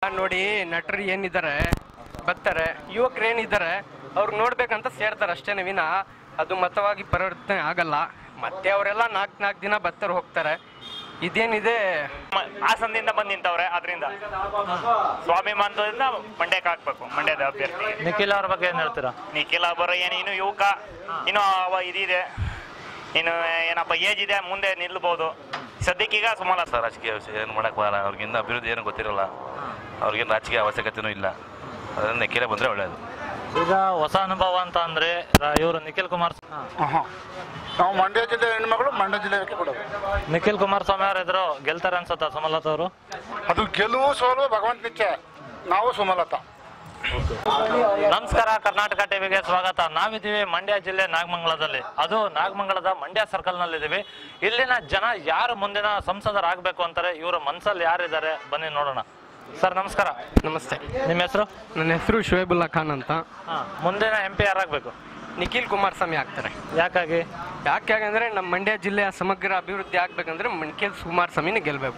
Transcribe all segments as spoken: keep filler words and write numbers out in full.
ನೋಡಿ ನಟರು ಏನಿದ್ದಾರೆ ಬರ್ತಾರೆ, ಯುವಕರು ಏನಿದ್ದಾರೆ ಅವ್ರು ನೋಡ್ಬೇಕಂತ ಸೇರ್ತಾರೆ ಅಷ್ಟೇನೆ ವಿನ ಅದು ಮತವಾಗಿ ಪರಿವರ್ತನೆ ಆಗಲ್ಲ. ಮತ್ತೆ ಅವರೆಲ್ಲ ನಾಲ್ಕು ನಾಲ್ಕು ದಿನ ಬರ್ತಾರೆ ಹೋಗ್ತಾರೆ. ಇದೇನಿದೆ ಹಾಸನದಿಂದ ಬಂದು ನಿಂತವ್ರೆ, ಅದರಿಂದ ಸ್ವಾಭಿಮಾನದಿಂದ ಮಂಡ್ಯಕ್ಕೆ ಹಾಕ್ಬೇಕು. ಮಂಡ್ಯದ ಅಭ್ಯರ್ಥಿ ನಿಖಿಲ್ ಅವ್ರ ಬಗ್ಗೆ ಏನ್ ಹೇಳ್ತೀರಾ? ನಿಖಿಲ್ ಬರೋ ಏನು ಇನ್ನು ಯುವಕ, ಇನ್ನು ಅವ ಇದಿದೆ, ಇನ್ನು ಏನಪ್ಪ ಏಜ್ ಇದೆ, ಮುಂದೆ ನಿಲ್ಬಹುದು. ಸದ್ಯಕ್ಕೀಗ ಸುಮಾರು ರಾಜಕೀಯ ಏನು ಮಾಡಕ್ ಬರಲ್ಲ, ಅವ್ರಿಗಿಂತ ಅಭಿವೃದ್ಧಿ ಏನು ಗೊತ್ತಿರಲ್ಲ, ಅವ್ರಿಗೇನು ರಾಜಕೀಯ ಅವಶ್ಯಕತೆನೂ ಇಲ್ಲ. ಅದರಿಂದ ನಿಖಿಲೇ ಬಂದ್ರೆ ಒಳ್ಳೇದು. ಈಗ ಹೊಸ ಅನುಭವ ಅಂತ ಅಂದ್ರೆ ಇವರು ನಿಖಿಲ್ ಕುಮಾರ್ ನಾವು ಮಂಡ್ಯ ಜಿಲ್ಲೆ ಹೆಣ್ಮಗಳು ಮಂಡ್ಯ ಜಿಲ್ಲೆಗೆ ಕೊಡೋದು. ನಿಖಿಲ್ ಕುಮಾರಸ್ವಾಮಿ ಅವ್ರ ಎದುರು ಗೆಲ್ತಾರೆ ಅನ್ಸುತ್ತಾ ಸುಮಲತಾ ಅವರು? ಅದು ಗೆಲುವು ಸೋಲು ಭಗವಂತ ನಿಚ್ಚೆ. ನಾವು ಸುಮಲತಾ. ನಮಸ್ಕಾರ, ಕರ್ನಾಟಕ ಟಿವಿಗೆ ಸ್ವಾಗತ. ನಾವಿದ್ದೀವಿ ಮಂಡ್ಯ ಜಿಲ್ಲೆ ನಾಗಮಂಗಲದಲ್ಲಿ, ಅದು ನಾಗಮಂಗಲದ ಮಂಡ್ಯ ಸರ್ಕಲ್ ನಲ್ಲಿ ಇದೀವಿ. ಇಲ್ಲಿನ ಜನ ಯಾರು ಮುಂದಿನ ಸಂಸದರಾಗಬೇಕು ಅಂತಾರೆ, ಇವರ ಮನಸ್ಸಲ್ಲಿ ಯಾರಿದ್ದಾರೆ ಬನ್ನಿ ನೋಡೋಣ. ಸರ್ ನಮಸ್ಕಾರ. ನಮಸ್ತೆ. ನಿಮ್ಮ ಹೆಸರು? ನನ್ನ ಹೆಸರು ಶೋಯಬುಲ್ಲಾ ಖಾನ್ ಅಂತ. ಮುಂದಿನ ಎಂ ಪಿ ಯಾರಾಗಬೇಕು? ನಿಖಿಲ್ ಕುಮಾರಸ್ವಾಮಿ ಆಗ್ತಾರೆ. ಯಾಕಾಗಿ? ಯಾಕೆಂದ್ರೆ ನಮ್ಮ ಮಂಡ್ಯ ಜಿಲ್ಲೆಯ ಸಮಗ್ರ ಅಭಿವೃದ್ಧಿ ಆಗ್ಬೇಕಂದ್ರೆ ನಿಖಿಲ್ ಕುಮಾರಸ್ವಾಮಿನೇ ಗೆಲ್ಲಬೇಕು.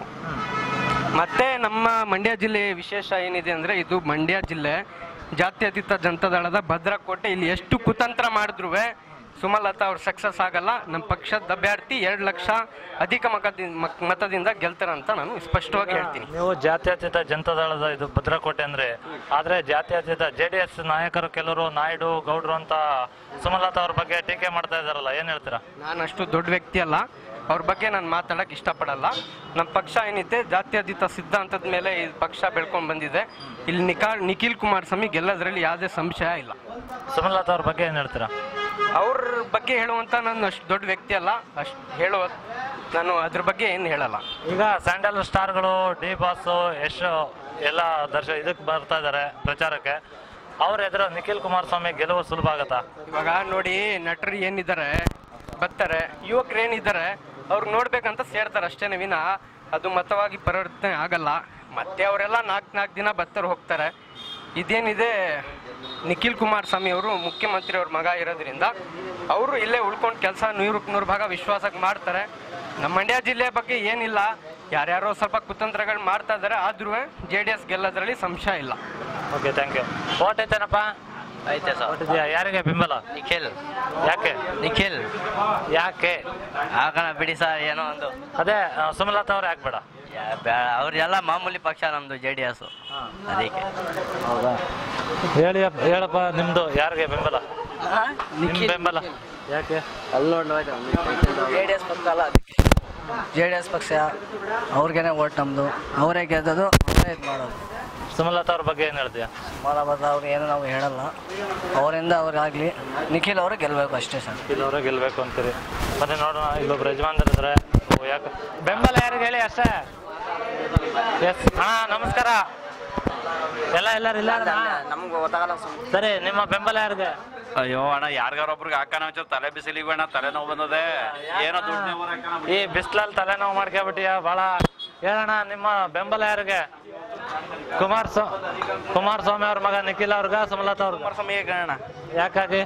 ಮತ್ತೆ ನಮ್ಮ ಮಂಡ್ಯ ಜಿಲ್ಲೆ ವಿಶೇಷ ಏನಿದೆ ಅಂದ್ರೆ, ಇದು ಮಂಡ್ಯ ಜಿಲ್ಲೆ ಜಾತ್ಯತೀತ ಜನತಾದಳದ ಭದ್ರಕೋಟೆ. ಇಲ್ಲಿ ಎಷ್ಟು ಕುತಂತ್ರ ಮಾಡಿದ್ರು ಸುಮಲತಾ ಅವ್ರು ಸಕ್ಸಸ್ ಆಗಲ್ಲ. ನಮ್ಮ ಪಕ್ಷದ ಅಭ್ಯರ್ಥಿ ಎರಡು ಲಕ್ಷ ಅಧಿಕ ಮತದಿಂದ ಮತದಿಂದ ಗೆಲ್ತಾರಂತ ನಾನು ಸ್ಪಷ್ಟವಾಗಿ ಹೇಳ್ತೀನಿ. ನೀವು ಜಾತ್ಯತೀತ ಜನತಾದಳದ ಇದು ಭದ್ರಕೋಟೆ ಅಂದ್ರೆ, ಆದ್ರೆ ಜಾತ್ಯತೀತ ಜೆ ಡಿ ಎಸ್ ನಾಯಕರು ಕೆಲವರು ನಾಯ್ಡು ಗೌಡ್ರು ಅಂತ ಸುಮಲತಾ ಅವ್ರ ಬಗ್ಗೆ ಟೀಕೆ ಮಾಡ್ತಾ ಇದಾರಲ್ಲ, ಏನ್ ಹೇಳ್ತೀರಾ? ನಾನು ಅಷ್ಟು ದೊಡ್ಡ ವ್ಯಕ್ತಿ ಅಲ್ಲ, ಅವ್ರ ಬಗ್ಗೆ ನಾನು ಮಾತಾಡಕ್ಕೆ ಇಷ್ಟಪಡಲ್ಲ. ನಮ್ಮ ಪಕ್ಷ ಏನಿದೆ ಜಾತ್ಯತೀತ ಸಿದ್ಧಾಂತದ ಮೇಲೆ ಈ ಪಕ್ಷ ಬೆಳ್ಕೊಂಡು ಬಂದಿದೆ. ಇಲ್ಲಿ ನಿಖಾ ನಿಖಿಲ್ ಕುಮಾರಸ್ವಾಮಿ ಗೆಲ್ಲೋದ್ರಲ್ಲಿ ಯಾವುದೇ ಸಂಶಯ ಇಲ್ಲ. ಸುಮಲತಾ ಅವ್ರ ಬಗ್ಗೆ ಏನ್ ಹೇಳ್ತೀರಾ? ಅವ್ರ ಬಗ್ಗೆ ಹೇಳುವಂತ ನಾನು ಅಷ್ಟು ದೊಡ್ಡ ವ್ಯಕ್ತಿ ಅಲ್ಲ, ಅಷ್ಟು ಹೇಳುವ ನಾನು ಅದ್ರ ಬಗ್ಗೆ ಏನು ಹೇಳಲ್ಲ. ಈಗ ಸ್ಯಾಂಡಲ್ ಸ್ಟಾರ್ಗಳು ಡಿ ಬಾಸ್ ಯಶ್ ಎಲ್ಲ ದರ್ಶ ಇದಕ್ಕೆ ಬರ್ತಾ ಇದಾರೆ ಪ್ರಚಾರಕ್ಕೆ. ಅವ್ರ ಎದುರು ನಿಖಿಲ್ ಕುಮಾರಸ್ವಾಮಿ ಗೆಲುವು ಸುಲಭ ಆಗತ್ತಾ? ಇವಾಗ ನೋಡಿ ನಟರು ಏನಿದ್ದಾರೆ ಬರ್ತಾರೆ, ಯುವಕರು ಏನಿದ್ದಾರೆ ಅವ್ರು ನೋಡ್ಬೇಕಂತ ಸೇರ್ತಾರೆ ಅಷ್ಟೇನೆ ವಿನ ಅದು ಮತವಾಗಿ ಪರಿವರ್ತನೆ ಆಗಲ್ಲ. ಮತ್ತೆ ಅವರೆಲ್ಲ ನಾಲ್ಕು ನಾಲ್ಕು ದಿನ ಬರ್ತಾರೆ ಹೋಗ್ತಾರೆ. ಇದೇನಿದೆ ನಿಖಿಲ್ ಕುಮಾರಸ್ವಾಮಿ ಅವರು ಮುಖ್ಯಮಂತ್ರಿ ಅವ್ರ ಮಗ ಇರೋದ್ರಿಂದ ಅವರು ಇಲ್ಲೇ ಉಳ್ಕೊಂಡು ಕೆಲಸ ನೂರಕ್ಕೆ ನೂರು ಭಾಗ ವಿಶ್ವಾಸಕ್ಕೆ ಮಾಡ್ತಾರೆ. ನಮ್ಮ ಮಂಡ್ಯ ಜಿಲ್ಲೆ ಬಗ್ಗೆ ಏನಿಲ್ಲ, ಯಾರ್ಯಾರೋ ಸ್ವಲ್ಪ ಕುತಂತ್ರಗಳು ಮಾಡ್ತಾ ಇದ್ದಾರೆ, ಆದ್ರೂ ಜೆ ಡಿ ಎಸ್ ಗೆಲ್ಲೋದ್ರಲ್ಲಿ ಸಂಶಯ ಇಲ್ಲ. Okay, thank you. ಓಟ್ ಐತೇನಪ್ಪ? ಐತೆ ಸರ್. ಯಾರಿಗೆ ಬೆಂಬಲ? ನಿಖಿಲ್. ಯಾಕೆ ನಿಖಿಲ್ ಯಾಕೆ ಹಾಕೋಣ ಬಿಡಿ ಸರ್, ಏನೋ ಒಂದು. ಅದೇ ಸುಮಲತಾ ಅವ್ರು ಯಾಕೆ ಬೇಡ? ಅವ್ರೆಲ್ಲ ಮಾಮೂಲಿ ಪಕ್ಷ, ನಮ್ದು ಜೆ ಡಿ ಎಸ್, ಅದಕ್ಕೆ. ಹೌದಾ? ಹೇಳಿ ಹೇಳಪ್ಪ, ನಿಮ್ದು ಯಾರಿಗೆ ಬೆಂಬಲ? ನಿಮ್ ಬೆಂಬಲ ಯಾಕೆ? ಜೆ ಡಿ ಎಸ್ ಪಕ್ಷ ಅಲ್ಲ, ಜೆ ಡಿ ಎಸ್ ಪಕ್ಷ ಅವ್ರಿಗೇನೆ ಓಟ್ ನಮ್ದು. ಅವರೇ ಗೆದ್ದದು, ಅವರೇ ಇದು ಮಾಡೋದು. ಸುಮಲತಾ ಅವ್ರ ಬಗ್ಗೆ ಏನು ಹೇಳ್ತೀಯ? ಸುಮಲತಾ ಅವ್ರಿಗೆ ಏನು ನಾವು ಹೇಳಲ್ಲ, ಅವರಿಂದ ಅವ್ರಾಗಲಿ ನಿಖಿಲ್ ಅವರು ಗೆಲ್ಲಬೇಕು ಅಷ್ಟೇ ಸರ್. ನಿಖಿಲ್ ಅವರೇ ಗೆಲ್ಲಬೇಕು ಅಂತೀರಿ? ಮತ್ತೆ ನೋಡೋಣ, ಇಲ್ಲೊಬ್ರು ಯಜಮಾನ್ರು ಇದ್ರೆ ಯಾಕೆ ಬೆಂಬಲ ಯಾರಿಗೆ ಹೇಳಿ ಅಷ್ಟೇ. ಎಸ್ ಹಾ, ನಮಸ್ಕಾರ. ಎಲ್ಲ ಎಲ್ಲರೂ ಇಲ್ಲ ನಮ್ಗೆ ಗೊತ್ತಾಗಲ್ಲ. ಸರಿ, ನಿಮ್ಮ ಬೆಂಬಲ ಯಾರಿಗೆ? ಅಯ್ಯೋ ಅಣ್ಣ, ಯಾರಿಗಾರೊಬ್ರಿಗೆ ಹಾಕೋಣ ಒಂಚೂರು ತಲೆ ಬಿಸಿಲಿಗೆ ಅಣ್ಣ, ತಲೆನೋವು ಬಂದದೆ. ಏನೋ ದುಡ್ಡು ಈ ಬಿಸ್ಲಲ್ಲಿ ತಲೆನೋವು ಮಾಡ್ಕೊಬಿಟ್ಟಿಯ ಭಾಳ. ಹೇಳೋಣ, ನಿಮ್ಮ ಬೆಂಬಲ ಯಾರಿಗೆ? ಕುಮಾರಸ್ವಾ ಕುಮಾರಸ್ವಾಮಿ ಅವ್ರ ಮಗ ನಿಖಿಲ್ ಅವ್ರಿಗ, ಸುಮಲತಾ ಅವ್ರಿಗೆ? ಕುಮಾರಸ್ವಾಮಿಗೆ ಕಾರಣ ಯಾಕಾಗಿ?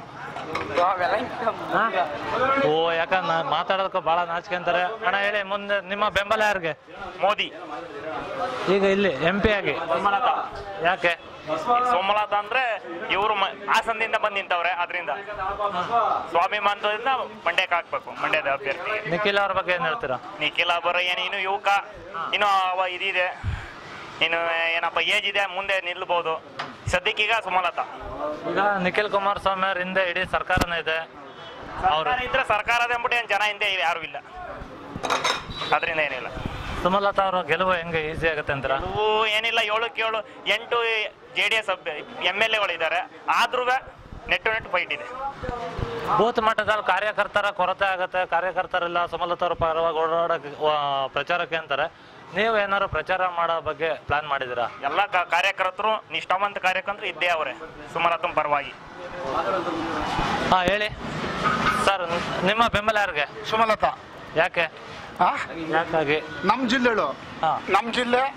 ಓ, ಯಾಕಂದ್ರೆ ಮಾತಾಡೋದಕ್ಕೂ ಭಾಳ ನಾಚಿಕೆ ಅಂತಾರೆ. ಅಣ್ಣ ಹೇಳಿ, ಮುಂದೆ ನಿಮ್ಮ ಬೆಂಬಲ ಯಾರಿಗೆ? ಮೋದಿ. ಈಗ ಇಲ್ಲಿ ಎಂ ಪಿ ಆಗಿ ಯಾಕೆ? ಸೋಮಲತಾ ಅಂದ್ರೆ ಇವರು ಹಾಸನದಿಂದ ಬಂದು ನಿಂತವ್ರೆ, ಅದರಿಂದ ಸ್ವಾಭಿಮಾನದಿಂದ ಮಂಡ್ಯಕ್ಕೆ ಹಾಕ್ಬೇಕು. ಮಂಡ್ಯದ ಅಭ್ಯರ್ಥಿ ನಿಖಿಲ್ ಅವ್ರ ಬಗ್ಗೆ ಏನ್ ಹೇಳ್ತೀರಾ? ನಿಖಿಲ್ ಬರೋ ಏನು ಇನ್ನು ಯುವಕ, ಇನ್ನು ಅವ ಇದಿದೆ, ಇನ್ನು ಏನಪ್ಪ ಏಜ್ ಇದೆ, ಮುಂದೆ ನಿಲ್ಬಹುದು. ಸದ್ಯಕ್ಕೀಗ ಸುಮಲತಾ. ಈಗ ನಿಖಿಲ್ ಕುಮಾರಸ್ವಾಮಿ ಅವ್ರ ಹಿಂದೆ ಇಡೀ ಸರ್ಕಾರನೇ ಇದೆ. ಅವ್ರು ಇದ್ರೆ ಸರ್ಕಾರದ ಅಂದ್ಬಿಟ್ಟು ಏನು ಜನ ಹಿಂದೆ ಯಾರು ಇಲ್ಲ, ಅದರಿಂದ ಏನಿಲ್ಲ. ಸುಮಲತಾ ಅವರು ಗೆಲುವು ಹೆಂಗೆ ಈಸಿ ಆಗುತ್ತೆ ಅಂತೀರಾ? ಇವು ಏನಿಲ್ಲ, ಏಳಕ್ಕೆ ಏಳು ಎಂಟು J D S M L ಎಗಳು ಇದ್ದಾರೆ, ಆದ್ರೂ ನೆಟ್ಟು ನೆಟ್ಟು ಫೈಟ್ ಇದೆ. ಬೂತ್ ಮಟ್ಟದಲ್ಲಿ ಕಾರ್ಯಕರ್ತರ ಕೊರತೆ ಆಗುತ್ತೆ, ಕಾರ್ಯಕರ್ತರೆಲ್ಲ ಸುಮಲತಾ ಅವ್ರ ಪರವಾಗಿ ಓಡಾಡಕ್ಕೆ ಪ್ರಚಾರಕ್ಕೆ ಅಂತಾರೆ. ನೀವು ಏನಾದ್ರು ಪ್ರಚಾರ ಮಾಡೋ ಬಗ್ಗೆ ಪ್ಲಾನ್ ಮಾಡಿದ್ದೀರಾ? ಎಲ್ಲ ಕಾರ್ಯಕರ್ತರು ನಿಷ್ಠಾವಂತ ಕಾರ್ಯಕರ್ತರು ಇದ್ದೇ ಅವರೇ ಸುಮಲತಾ ಪರವಾಗಿ. ಹಾ ಹೇಳಿ ಸರ್, ನಿಮ್ಮ ಬೆಂಬಲ ಯಾರಿಗೆ? ಸುಮಲತಾ. ಯಾಕೆ? ಆ ಯಾಕಾಗಿ? ನಮ್ಮ ಜಿಲ್ಲೆಳು, ನಮ್ಮ ಜಿಲ್ಲೆ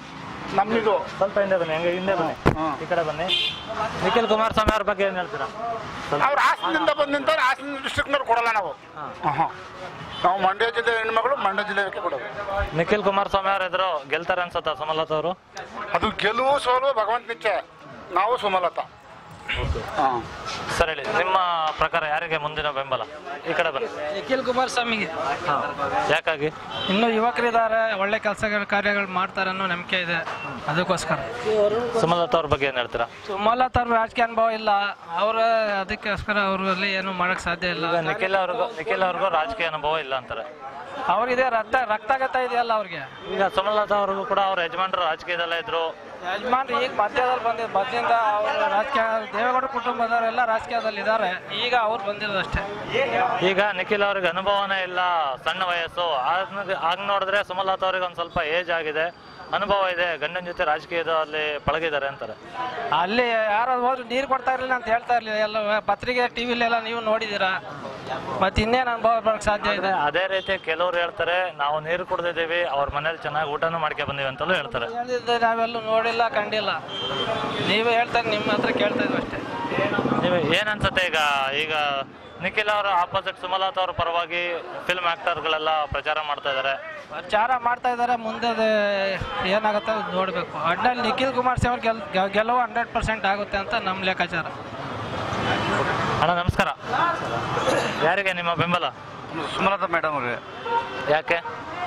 ನಮ್ಮಿದು ಸ್ವಲ್ಪ ಹಿಂದೆ ಬನ್ನಿ, ಹಂಗೆ ಹಿಂದೆ ಬನ್ನಿ, ಈ ಕಡೆ ಬನ್ನಿ. ನಿಖಿಲ್ ಕುಮಾರಸ್ವಾಮಿ ಅವ್ರ ಬಗ್ಗೆ ಏನು ಹೇಳ್ತೀರಾ? ಅವ್ರು ಹಾಸನದಿಂದ ಬಂದಿಂತಾರೆ, ಹಾಸನ ಡಿಸ್ಟ್ರಿಕ್ಟ್ನವ್ರು ಕೊಡಲ್ಲ ನಾವು. ಹಾಂ ನಾವು ಮಂಡ್ಯ ಜಿಲ್ಲೆ ಹೆಣ್ಮಗಳು ಮಂಡ್ಯ ಜಿಲ್ಲೆಗೆ ಕೊಡೋದು. ನಿಖಿಲ್ ಕುಮಾರಸ್ವಾಮಿ ಅವ್ರ ಎದುರು ಗೆಲ್ತಾರೆ ಅನ್ಸುತ್ತಾ ಸುಮಲತಾ ಅವರು? ಅದು ಗೆಲುವು ಸೋಲು ಭಗವಂತ ನಿಚ್ಚೆ. ನಾವು ಸುಮಲತಾ. ಹಾಂ ಸರ್ ಹೇಳಿ, ನಿಮ್ಮ ಪ್ರಕಾರ ಯಾರಿಗೆ ಮುಂದಿನ ಬೆಂಬಲ? ಈ ಕಡೆ ಬನ್ನಿ. ನಿಖಿಲ್ ಕುಮಾರಸ್ವಾಮಿಗೆ. ಯಾಕಾಗಿ? ಇನ್ನು ಯುವಕರಿದ್ದಾರೆ, ಒಳ್ಳೆ ಕೆಲಸಗಳು ಕಾರ್ಯಗಳು ಮಾಡ್ತಾರೆ ಅನ್ನೋ ನಂಬಿಕೆ ಇದೆ, ಅದಕ್ಕೋಸ್ಕರ. ಸುಮಲತಾ ಅವ್ರ ಬಗ್ಗೆ ಏನು ಹೇಳ್ತೀರಾ? ಸುಮಲತಾ ಅವ್ರ ರಾಜಕೀಯ ಅನುಭವ ಇಲ್ಲ, ಅವ್ರ ಅದಕ್ಕೋಸ್ಕರ ಅವರಲ್ಲಿ ಏನು ಮಾಡಕ್ ಸಾಧ್ಯ ಇಲ್ಲ. ಈಗ ನಿಖಿಲ್ ಅವ್ರಿಗೂ ನಿಖಿಲ್ ಅವ್ರಿಗೂ ರಾಜಕೀಯ ಅನುಭವ ಇಲ್ಲ ಅಂತಾರೆ. ಅವ್ರಿಗೆ ರಕ್ತ ರಕ್ತಗತ ಇದೆಯಲ್ಲ ಅವ್ರಿಗೆ. ಈಗ ಸುಮಲತಾ ಅವ್ರಿಗೂ ಕೂಡ ಅವ್ರ ಯಜಮಾನರು ರಾಜಕೀಯದಲ್ಲೇ ಇದ್ರು. ಯಜಮಾನ್ರು ಈಗ ಮಧ್ಯದಲ್ಲಿ ಬಂದಿದ್ದು, ಮೊದಲಿಂದ ಅವರು ರಾಜಕೀಯ ದೇವೇಗೌಡ ಕುಟುಂಬದವರೆಲ್ಲ ರಾಜಕೀಯದಲ್ಲಿ ಇದ್ದಾರೆ, ಈಗ ಅವ್ರು ಬಂದಿರೋದಷ್ಟೇ. ಈಗ ನಿಖಿಲ್ ಅವ್ರಿಗೆ ಅನುಭವನೇ ಇಲ್ಲ, ಸಣ್ಣ ವಯಸ್ಸು. ಆಗ ನೋಡಿದ್ರೆ ಸುಮಲತಾ ಅವ್ರಿಗೆ ಒಂದು ಸ್ವಲ್ಪ ಏಜ್ ಆಗಿದೆ, ಅನುಭವ ಇದೆ, ಗಂಡನ ಜೊತೆ ರಾಜಕೀಯದಲ್ಲಿ ಪಳಗಿದ್ದಾರೆ ಅಂತಾರೆ. ಅಲ್ಲಿ ಯಾರು ಹೋದ್ರು ನೀರು ಕೊಡ್ತಾ ಇರಲಿಲ್ಲ ಅಂತ ಹೇಳ್ತಾ ಇರ್ಲಿಲ್ಲ, ಎಲ್ಲ ಪತ್ರಿಕೆ ಟಿವಿಲೆಲ್ಲ ನೀವು ನೋಡಿದ್ದೀರಾ, ಮತ್ತೆ ಇನ್ನೇನು ಅನುಭವ ಬರೋಕ್ಕೆ ಸಾಧ್ಯ ಇದೆ? ಅದೇ ರೀತಿ ಕೆಲವ್ರು ಹೇಳ್ತಾರೆ, ನಾವು ನೀರು ಕುಡ್ದಿದ್ದೀವಿ, ಅವ್ರ ಮನೇಲಿ ಚೆನ್ನಾಗಿ ಊಟನೂ ಮಾಡ್ಕೆ ಬಂದೀವಿ ಅಂತಲೂ ಹೇಳ್ತಾರೆ. ಹೇಳಿದ್ದೆ ನಾವೆಲ್ಲೂ ನೋಡಿಲ್ಲ ಕಂಡಿಲ್ಲ, ನೀವೇ ಹೇಳ್ತಾರೆ, ನಿಮ್ಮ ಹತ್ರ ಕೇಳ್ತಾ ಇದ್ವಿ ಅಷ್ಟೇ. ನೀವು ಏನನ್ಸುತ್ತೆ ಈಗ? ಈಗ ನಿಖಿಲ್ ಅವರ ಆಪೋಸಿಟ್ ಸುಮಲತಾ ಅವ್ರ ಪರವಾಗಿ ಫಿಲ್ಮ್ ಆಕ್ಟರ್ಗಳೆಲ್ಲ ಪ್ರಚಾರ ಮಾಡ್ತಾ ಇದ್ದಾರೆ. ಪ್ರಚಾರ ಮಾಡ್ತಾ ಇದ್ದಾರೆ, ಮುಂದೆ ಏನಾಗುತ್ತೆ ನೋಡಬೇಕು. ಒಟ್ಟಿನಲ್ಲಿ ನಿಖಿಲ್ ಕುಮಾರಸ್ವಾಮಿ ಗೆಲ್ ಗೆಲುವು ಹಂಡ್ರೆಡ್ ಪರ್ಸೆಂಟ್ ಆಗುತ್ತೆ ಅಂತ ನಮ್ಮ ಲೆಕ್ಕಾಚಾರ. ಅಣ್ಣ ನಮಸ್ಕಾರ. ಯಾರಿಗೆ ನಿಮ್ಮ ಬೆಂಬಲ? ಸುಮಲತಾ ಮೇಡಮ್ ಅವ್ರಿಗೆ. ಯಾಕೆ?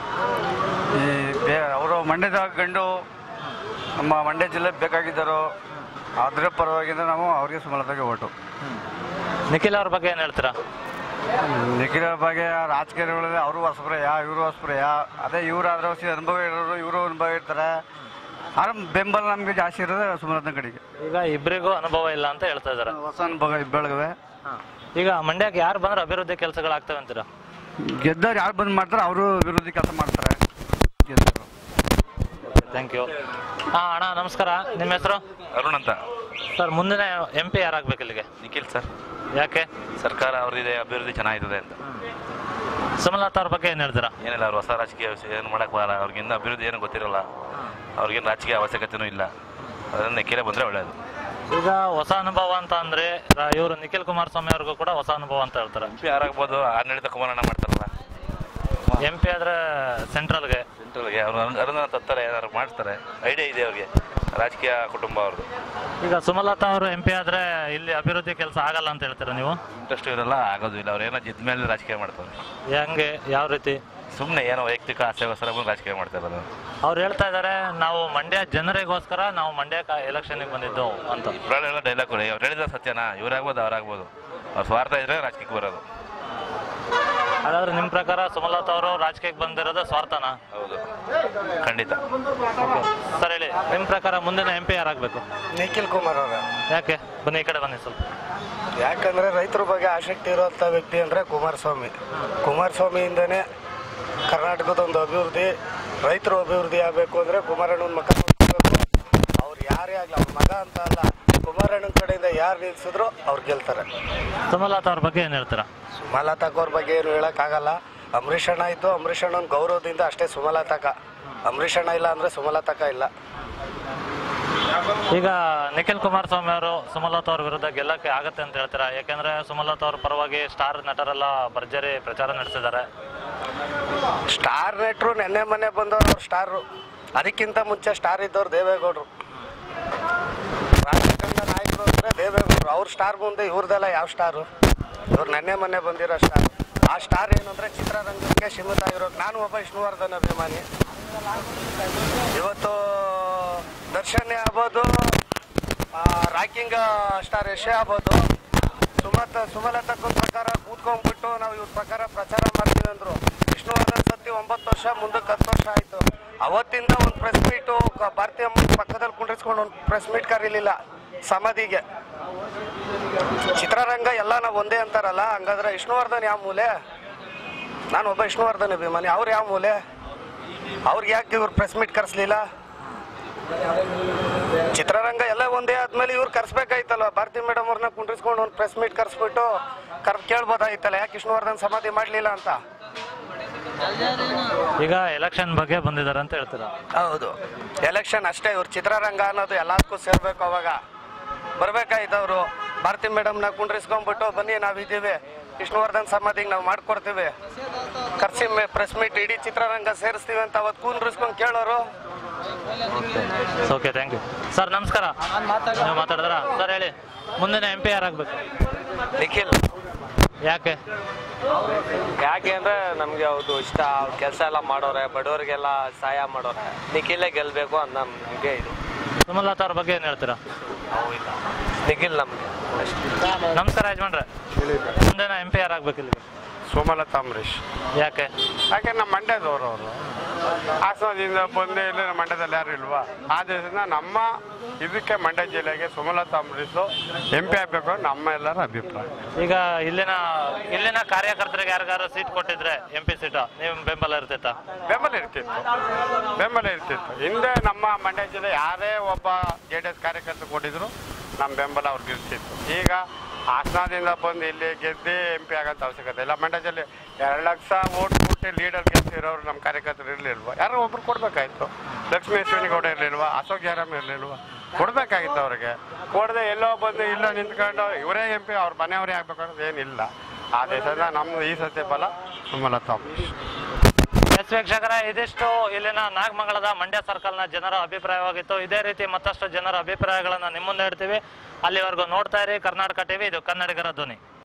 ಈ ಅವರು ಮಂಡ್ಯದ ಗಂಡು ನಮ್ಮ ಮಂಡ್ಯ ಜಿಲ್ಲೆ ಬೇಕಾಗಿದ್ದಾರೋ ಅದ್ರ ಪರವಾಗಿಂದ ನಾವು ಅವ್ರಿಗೆ ಸುಮಲತಾಗೆ ಓಟು. ನಿಖಿಲ್ ಅವ್ರ ಬಗ್ಗೆ ಏನು ಹೇಳ್ತೀರಾ? ನಿಖಿಲ್ ಬಗ್ಗೆ ರಾಜಕೀಯಗಳಲ್ಲಿ ಅವರು ಹೊಸಬ್ರಯ್ಯ, ಇವರು ಹೊಸಬ್ರಯ್ಯ. ಅದೇ ಇವರಾದ್ರೆ ಅನುಭವ ಇರೋರು, ಇವರು ಅನುಭವ ಇರ್ತಾರೆ. ಆದ್ರೆ ಬೆಂಬಲ ನಮಗೆ ಜಾಸ್ತಿ ಇರೋದು ಸುಮಲತಾ ಕಡೆಗೆ. ಈಗ ಇಬ್ಬರಿಗೂ ಅನುಭವ ಇಲ್ಲ ಅಂತ ಹೇಳ್ತಾ ಇದ್ದಾರೆ. ಹೊಸ ಅನುಭವ ಬೆಳಗವೆ. ಈಗ ಮಂಡ್ಯಕ್ಕೆ ಯಾರು ಬಂದ್ರೆ ಅಭಿವೃದ್ಧಿ ಕೆಲಸಗಳಾಗ್ತವೆ ಅಂತೀರಾ? ಗೆದ್ದವ್ರು ಯಾರು ಬಂದು ಮಾಡ್ತಾರೆ ಅವರು ವಿರೋಧಿ ಕೆಲಸ ಮಾಡ್ತಾರೆ ಗೆದ್ದವರು. Thank you. ಹಾಂ ಅಣ್ಣ ನಮಸ್ಕಾರ, ನಿಮ್ಮ ಹೆಸರು? ಅರುಣ್ ಅಂತ. ಸರ್ ಮುಂದಿನ ಎಂ ಪಿ ಯಾರಾಗಬೇಕು ಇಲ್ಲಿಗೆ? ನಿಖಿಲ್ ಸರ್. ಯಾಕೆ? ಸರ್ಕಾರ ಅವ್ರದಿದೆ, ಅಭಿವೃದ್ಧಿ ಚೆನ್ನಾಗಿದೆ ಅಂತ. ಸುಮಲತಾ ಅವ್ರ ಬಗ್ಗೆ ಏನು ಹೇಳ್ತೀರಾ? ಏನಿಲ್ಲ, ಅವ್ರು ಹೊಸ ರಾಜಕೀಯ ಏನು ಮಾಡಕ್ಕೆ ಬರಲ್ಲ, ಅವ್ರಿಗಿಂತ ಅಭಿವೃದ್ಧಿ ಏನೂ ಗೊತ್ತಿರಲ್ಲ, ಅವ್ರಿಗೇನು ರಾಜಕೀಯ ಅವಶ್ಯಕತೆಯೂ ಇಲ್ಲ. ಅದನ್ನು ನಿಖಿಲೇ ಬಂದರೆ ಒಳ್ಳೆಯದು. ಈಗ ಹೊಸ ಅನುಭವ ಅಂತ ಅಂದರೆ ಇವರು ನಿಖಿಲ್ ಕುಮಾರಸ್ವಾಮಿ ಅವ್ರಿಗೂ ಕೂಡ ಹೊಸ ಅನುಭವ ಅಂತ ಹೇಳ್ತಾರೆ. ಎಂ ಪಿ ಯಾರಾಗ್ಬೋದು? ಆಡಳಿತ ಕುಮಾರಣ್ಣ ಮಾಡ್ತಾರಲ್ಲ. ಎಂ ಪಿ ಆದರೆ ಸೆಂಟ್ರಲ್ಗೆ ಸೆಂಟ್ರಲ್ಗೆ ಅವರು ಅನುದಾನ ತತ್ತಾರೆ, ಏನಾದ್ರು ಮಾಡ್ತಾರೆ, ಐಡಿಯಾ ಇದೆ ಅವ್ರಿಗೆ, ರಾಜಕೀಯ ಕುಟುಂಬ ಅವ್ರದ್ದು. ಈಗ ಸುಮಲತಾ ಅವರು ಎಂ ಪಿ ಆದರೆ ಇಲ್ಲಿ ಅಭಿವೃದ್ಧಿ ಕೆಲಸ ಆಗಲ್ಲ ಅಂತ ಹೇಳ್ತೀರಾ ನೀವು? ಇಂಟ್ರೆಸ್ಟ್ ಇರಲ್ಲ, ಆಗೋದು ಇಲ್ಲ. ಅವ್ರು ಏನೋ ಜಿದ್ದ ಮೇಲೆ ರಾಜಕೀಯ ಮಾಡ್ತಾರೆ. ಹೆಂಗೆ, ಯಾವ ರೀತಿ? ಸುಮ್ಮನೆ ಏನೋ ವೈಯಕ್ತಿಕ ಆಸೆಗೋಸ್ಕರ ಬಂದು ರಾಜಕೀಯ ಮಾಡ್ತಾರೆ. ಅವ್ರು ಹೇಳ್ತಾ ಇದ್ದಾರೆ, ನಾವು ಮಂಡ್ಯ ಜನರಿಗೋಸ್ಕರ ನಾವು ಮಂಡ್ಯ ಎಲೆಕ್ಷನ್ಗೆ ಬಂದಿದ್ದು ಅಂತ. ಇಬ್ಬರಲ್ಲೆಲ್ಲ ಡೈಲಾಗ್ ಕೊಡಿ. ಅವ್ರು ಹೇಳಿದ್ರೆ ಸತ್ಯನಾ? ಇವರಾಗ್ಬೋದು, ಅವರಾಗ್ಬೋದು. ಅವ್ರು ಸ್ವಾರ್ಥ ಇದ್ರೆ ರಾಜಕೀಯಕ್ಕೆ ಬರೋದು. ಹಾಗಾದ್ರೆ ನಿಮ್ಮ ಪ್ರಕಾರ ಸುಮಲತಾ ಅವರು ರಾಜಕೀಯಕ್ಕೆ ಬಂದಿರೋದು ಸ್ವಾರ್ಥನಾ? ಹೌದು, ಖಂಡಿತ. ಸರ್ ಹೇಳಿ, ನಿಮ್ಮ ಪ್ರಕಾರ ಮುಂದಿನ ಎಂ ಪಿ ಯಾರಾಗಬೇಕು? ನಿಖಿಲ್ ಕುಮಾರ್ ಅವರ. ಯಾಕೆ? ಬನ್ನಿ ಈ ಕಡೆ ಬನ್ನಿ ಸ್ವಲ್ಪ. ಯಾಕಂದರೆ ರೈತರ ಬಗ್ಗೆ ಆಸಕ್ತಿ ಇರುವಂಥ ವ್ಯಕ್ತಿ ಅಂದರೆ ಕುಮಾರಸ್ವಾಮಿ. ಕುಮಾರಸ್ವಾಮಿಯಿಂದನೇ ಕರ್ನಾಟಕದ ಒಂದು ಅಭಿವೃದ್ಧಿ, ರೈತರು ಅಭಿವೃದ್ಧಿ ಆಗಬೇಕು ಅಂದರೆ ಕುಮಾರಣ್ಣನ ಮಗ ನೋಡ್ಕೋಬೇಕು. ಅವ್ರು ಯಾರೇ ಆಗಲಿ, ಅವ್ರ ಮಗ ಅಂತ ಅಲ್ಲ, ಕುಮಾರಣ್ಣನ ಕಡೆಯಿಂದ ಯಾರು ನಿಲ್ಸಿದ್ರು ಅವ್ರು ಗೆಲ್ತಾರೆ. ಸುಮಲತಾ ಅವ್ರ ಬಗ್ಗೆ ಏನು ಹೇಳ್ತೀರಾ? ಸುಮಲತಾಕವ್ರ ಬಗ್ಗೆ ಏನು ಹೇಳೋಕ್ಕಾಗಲ್ಲ. ಅಂಬರೀಷ್ ಅಣ್ಣ ಇದ್ದು ಅಂಬರೀಷ್ ಅಣ್ಣನ ಗೌರವದಿಂದ ಅಷ್ಟೇ ಸುಮಲತಾಕ. ಅಂಬರೀಷ್ ಅಣ್ಣ ಇಲ್ಲ ಅಂದರೆ ಸುಮಲತಾಕ ಇಲ್ಲ. ಈಗ ನಿಖಿಲ್ ಕುಮಾರಸ್ವಾಮಿ ಅವರು ಸುಮಲತಾ ಅವ್ರ ವಿರುದ್ಧ ಗೆಲ್ಲಕ್ಕೆ ಆಗತ್ತೆ ಅಂತ ಹೇಳ್ತೀರಾ? ಯಾಕೆಂದ್ರೆ ಸುಮಲತಾ ಅವ್ರ ಪರವಾಗಿ ಸ್ಟಾರ್ ನಟರೆಲ್ಲ ಭರ್ಜರಿ ಪ್ರಚಾರ ನಡೆಸಿದ್ದಾರೆ. ಸ್ಟಾರ್ ನಟರು ನೆನ್ನೆ ಮೊನ್ನೆ ಬಂದವರು ಅವ್ರು ಸ್ಟಾರು. ಅದಕ್ಕಿಂತ ಮುಂಚೆ ಸ್ಟಾರ್ ಇದ್ದವ್ರು ದೇವೇಗೌಡರು. ರಾಜಕಾರಣ ನಾಯಕರು ಅಂದರೆ ದೇವೇಗೌಡರು. ಅವ್ರ ಸ್ಟಾರ್ ಮುಂದೆ ಇವ್ರದೆಲ್ಲ ಯಾವ ಸ್ಟಾರು? ಇವ್ರು ನೆನ್ನೆ ಮೊನ್ನೆ ಬಂದಿರೋ ಸ್ಟಾರ್. ಆ ಸ್ಟಾರ್ ಏನು ಅಂದರೆ ಚಿತ್ರರಂಗಕ್ಕೆ ಸೀಮಿತ ಆಗಿರೋ. ನಾನು ಒಬ್ಬ ವಿಷ್ಣುವರ್ಧನ್ ಅಭಿಮಾನಿ. ಇವತ್ತು ದರ್ಶನ್ ಆಗ್ಬೋದು, ರಾಕಿಂಗ್ ಸ್ಟಾರ್ ಯಶೇ ಆಗ್ಬೋದು, ಸುಮತ ಸುಮಲತಕ್ಕನ ಪ್ರಕಾರ ಕೂತ್ಕೊಂಡ್ಬಿಟ್ಟು ನಾವು ಇವ್ರ ಪ್ರಕಾರ ಪ್ರಚಾರ ಮಾಡ್ತೀವಿ ಅಂದರು. ವಿಷ್ಣುವರ್ಧನ್ ಸತ್ತಿ ಒಂಬತ್ತು ವರ್ಷ, ಮುಂದಕ್ಕೆ ಹತ್ತು ವರ್ಷ ಆಯಿತು. ಅವತ್ತಿಂದ ಒಂದು ಪ್ರೆಸ್ ಮೀಟು ಭಾರತೀಯ ಪಕ್ಕದಲ್ಲಿ ಕುಂಡ್ರಿಸ್ಕೊಂಡು ಒಂದು ಪ್ರೆಸ್ ಮೀಟ್ ಕರೀಲಿಲ್ಲ ಸಮಾಧಿಗೆ. ಚಿತ್ರರಂಗ ಎಲ್ಲ ನಾವು ಒಂದೇ ಅಂತಾರಲ್ಲ, ಹಂಗಾದ್ರೆ ವಿಷ್ಣುವರ್ಧನ್ ಯಾವ ಮೂಲೆ? ನಾನು ಒಬ್ಬ ವಿಷ್ಣುವರ್ಧನ್ ಅಭಿಮಾನಿ. ಅವ್ರು ಯಾವ ಮೂಲೆ? ಅವ್ರಿಗೆ ಯಾಕೆ ಇವ್ರು ಪ್ರೆಸ್ ಮೀಟ್ ಕರೆಸ್ಲಿಲ್ಲ? ಚಿತ್ರರಂಗ ಎಲ್ಲ ಒಂದೇ ಆದ್ಮೇಲೆ ಇವ್ರು ಕರ್ಸ್ಬೇಕಾಯ್ತಲ್ವ. ಭಾರತಿ ಮೇಡಮ್ ಅವ್ರನ್ನ ಕುಂಡ್ರಿಸ್ಕೊಂಡು ಒಂದು ಪ್ರೆಸ್ ಮೀಟ್ ಕರೆಸ್ಬಿಟ್ಟು ಕರ್ ಕೇಳ್ಬೋದಾಯ್ತಲ್ಲ, ಯಾಕೆ ವಿಷ್ಣುವರ್ಧನ್ ಸಮಾಧಿ ಮಾಡಲಿಲ್ಲ ಅಂತ. ಈಗ ಎಲೆಕ್ಷನ್ ಬಗ್ಗೆ ಬಂದಿದ್ದಾರೆ ಅಂತ ಹೇಳ್ತೀರಾ? ಹೌದು, ಎಲೆಕ್ಷನ್ ಅಷ್ಟೇ. ಇವ್ರು ಚಿತ್ರರಂಗ ಅನ್ನೋದು ಎಲ್ಲದಕ್ಕೂ ಸೇರ್ಬೇಕು. ಅವಾಗ ಬರ್ಬೇಕಾಯ್ತವ್ರು. ಭಾರತಿ ಮೇಡಮ್ನ ಕುಂಡ್ರಿಸ್ಕೊಂಡ್ಬಿಟ್ಟು ಬನ್ನಿ ನಾವಿದ್ದೀವಿ, ವಿಷ್ಣುವರ್ಧನ್ ಸಮಾಧಿಗೆ ನಾವು ಮಾಡ್ಕೊಡ್ತೀವಿ, ಕರ್ಸಿ ಪ್ರೆಸ್ ಮೀಟ್ ಇಡೀ ಚಿತ್ರರಂಗ ಸೇರಿಸ್ತೀವಿ ಅಂತ ಅವತ್ತು ಕುಂಡ್ರಿಸ್ಕೊಂಡು ಕೇಳೋರು. Okay, thank you sir. ನಮಸ್ಕಾರ. ನೀವು ಮಾತಾಡಿದ್ರ ಸರ್? ಹೇಳಿ, ಮುಂದಿನ ಎಂ ಪಿ ಯಾರಾಗಬೇಕು? ನಿಖಿಲ್. ಯಾಕೆ ಯಾಕೆ ಅಂದ್ರೆ ನಮ್ಗೆ ಅವ್ದು ಇಷ್ಟ. ಕೆಲಸ ಎಲ್ಲ ಮಾಡೋರೆ, ಬಡವರಿಗೆಲ್ಲ ಸಹಾಯ ಮಾಡೋರೆ. ನಿಖಿಲೇ ಗೆಲ್ಬೇಕು ಅಂತ ನಮ್ಗೆ ಇದು. ಸುಮಲತಾ ಅವ್ರ ಬಗ್ಗೆ ಏನ್ ಹೇಳ್ತೀರಾ? ನಿಖಿಲ್ ನಮ್ಗೆ ನಮಸ್ಕಾರ ಯಜಮಾನ್ರೆ. ಮುಂದಿನ ಎಂ ಪಿ ಯಾರಾಗಬೇಕು ಇಲ್ಲಿ? ಸುಮಲತಾ ಅಂಬರೀಶ್. ಯಾಕೆ? ಯಾಕೆ ನಮ್ಮ ಮಂಡ್ಯದವರು ಅವರು ಹಾಸನದಿಂದ ಬಂದೇ ಇಲ್ಲ, ನಮ್ಮ ಮಂಡ್ಯದಲ್ಲಿ ಯಾರು ಇಲ್ವಾ? ಆ ದೇಶದಿಂದ ನಮ್ಮ ಇದಕ್ಕೆ ಮಂಡ್ಯ ಜಿಲ್ಲೆಗೆ ಸುಮಲತಾ ಅಂಬರೀಶ್ ಎಂ ಪಿ ಆಗಬೇಕು ನಮ್ಮ ಎಲ್ಲರ ಅಭಿಪ್ರಾಯ. ಈಗ ಇಲ್ಲಿನ ಇಲ್ಲಿನ ಕಾರ್ಯಕರ್ತರಿಗೆ ಯಾರಿಗಾರು ಸೀಟ್ ಕೊಟ್ಟಿದ್ರೆ ಎಂ ಪಿ ಸೀಟ, ನೀವು ಬೆಂಬಲ ಇರ್ತಿತ್ತ? ಬೆಂಬಲ ಇರ್ತಿತ್ತು, ಬೆಂಬಲ ಇರ್ತಿತ್ತು. ಹಿಂದೆ ನಮ್ಮ ಮಂಡ್ಯ ಜಿಲ್ಲೆ ಯಾರೇ ಒಬ್ಬ ಜೆ ಡಿ ಎಸ್ ಕಾರ್ಯಕರ್ತರು ಕೊಟ್ಟಿದ್ರು ನಮ್ಮ ಬೆಂಬಲ ಅವ್ರಿಗೆ ಇರ್ತಿತ್ತು. ಈಗ ಹಾಸನದಿಂದ ಬಂದು ಇಲ್ಲಿ ಗೆದ್ದೇ ಎಂ ಪಿ ಆಗೋಂಥ ಅವಶ್ಯಕತೆ ಇಲ್ಲ. ಮಂಡ್ಯದಲ್ಲಿ ಎರಡು ಲಕ್ಷ ಓಟ್ ಕೊಟ್ಟು ಲೀಡರ್ ಗೆಲ್ಸಿರೋರು ನಮ್ಮ ಕಾರ್ಯಕರ್ತರು ಇರಲಿಲ್ವ? ಯಾರೋ ಒಬ್ರು ಕೊಡಬೇಕಾಯ್ತು. ಲಕ್ಷ್ಮೀ ಅಶ್ವಿನಿಗೌಡ ಇರಲಿಲ್ವಾ? ಅಶೋಕ್ ಜಾರಮ್ ಇರಲಿಲ್ವಾ? ಕೊಡಬೇಕಾಗಿತ್ತು ಅವ್ರಿಗೆ. ಕೊಡದೆ ಎಲ್ಲೋ ಬಂದು ಇಲ್ಲ ನಿಂತ್ಕೊಂಡು ಇವರೇ ಎಂ ಪಿ ಅವ್ರ ಮನೆಯವರೇ ಆಗ್ಬೇಕು ಅನ್ನೋದು ಏನಿಲ್ಲ. ಆ ದೇಶದ ನಮ್ಮ ಈ ಸತ್ಯ ಫಲ ಸುಮಲತಾ ಅಂಬರೀಶ್. ಎಸ್ ವೀಕ್ಷಕರ, ಇದಿಷ್ಟು ಇಲ್ಲಿನ ನಾಗಮಂಗಲದ ಮಂಡ್ಯ ಸರ್ಕಲ್ನ ಜನರ ಅಭಿಪ್ರಾಯವಾಗಿತ್ತು. ಇದೇ ರೀತಿ ಮತ್ತಷ್ಟು ಜನರ ಅಭಿಪ್ರಾಯಗಳನ್ನು ನಿಮ್ಮ ಮುಂದೆ ಇಡ್ತೀವಿ. ಅಲ್ಲಿವರೆಗೂ ನೋಡ್ತಾ ಇರಿ ಕರ್ನಾಟಕ ಟಿವಿ, ಇದು ಕನ್ನಡಿಗರ ಧ್ವನಿ.